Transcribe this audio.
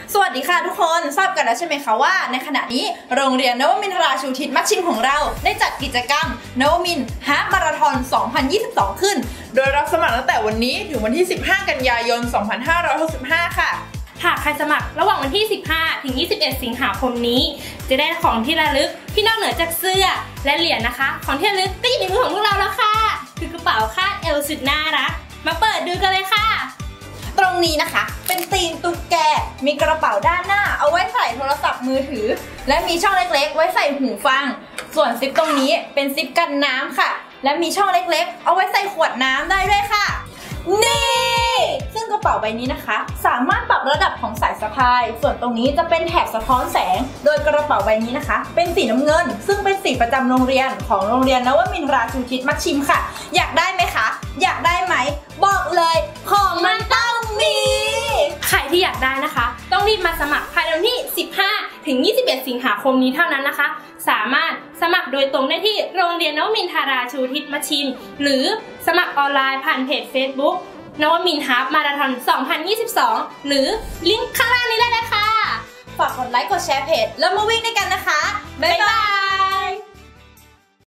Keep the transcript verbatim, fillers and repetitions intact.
สวัสดีค่ะทุกคนทราบกันแล้วใช่ไหมคะว่าในขณะนี้โรงเรียนนวมินทราชูทิศมัชชิมของเราได้จัดกิจกรรมนวมินฮาล์ฟมาราธอน สองพันยี่สิบสอง ขึ้นโดยรับสมัครตั้งแต่วันนี้ถึงวันที่ สิบห้า กันยายน สองพันห้าร้อยหกสิบห้า ค่ะหากใครสมัครระหว่างวันที่ สิบห้า ถึง ยี่สิบเอ็ด สิงหาคมนี้จะได้ของที่ระลึกที่นอกเหนือจากเสื้อและเหรียญนะคะของที่ระลึกก็อยู่ในมือของพวกเราแล้วค่ะคือกระเป๋าคาดเอวสุดน่ารักมาเปิดดูกันเลยค่ะตรงนี้นะคะเป็นธีมตุ๊กแกมีกระเป๋าด้านหน้าเอาไว้ใส่โทรศัพท์มือถือและมีช่องเล็กๆไว้ใส่หูฟังส่วนซิปตรงนี้เป็นซิปกันน้ำค่ะและมีช่องเล็กๆเอาไว้ใส่ขวดน้ำได้ด้วยค่ะนี่ซึ่งกระเป๋าใบนี้นะคะสามารถปรับระดับของสายสะพายส่วนตรงนี้จะเป็นแถบสะท้อนแสงโดยกระเป๋าใบนี้นะคะเป็นสีน้ำเงินซึ่งเป็นสีประจำโรงเรียนของโรงเรียนนวมินทราชูทิศมัชชิมค่ะอยากได้ไหมคะอยากได้ไหมบอกเลยของมันต้องมีใครที่อยากได้นะคะต้องรีบมาสมัครภายในวันที่ สิบห้า ถึง ยี่สิบเอ็ด สิงหาคมนี้เท่านั้นนะคะสามารถสมัครโดยตรงได้ที่โรงเรียนนวมินทราชูทิศมัชชิมหรือสมัครออนไลน์ผ่านเพจ Facebook นวมินฮาล์ฟมาราธอน สองพันยี่สิบสอง หรือลิงก์ข้างล่างนี้ได้เลยค่ะฝากกดไลค์กดแชร์เพจแล้วมาวิ่งด้วยกันนะคะบ๊ายบาย